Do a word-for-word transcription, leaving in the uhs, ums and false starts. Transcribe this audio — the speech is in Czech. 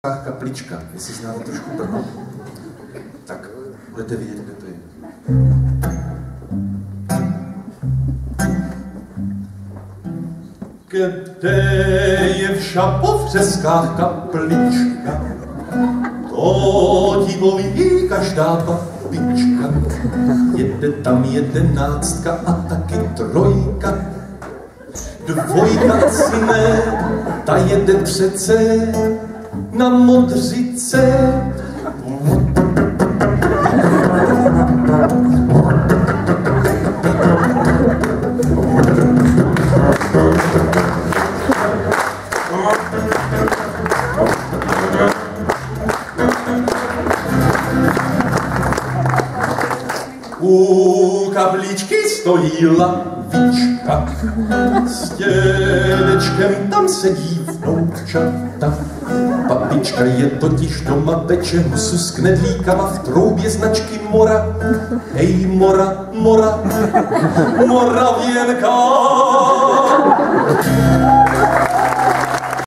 Kaplička, jestli znáte trošku Brno, tak budete vidět, kde to je. Kde je v Šapovřeskách kaplička, to ti poví každá babička. Jede tam jedenáctka a taky trojka, dvojka asi ne, ta jede přece na Modřice. U kapličky stojí lavička, s dědečkem tam sedí vnoučata. Babička je totiž doma, peče husu s knedlíkama v troubě značky Mora. Hej, Mora, Mora, Moravěnka.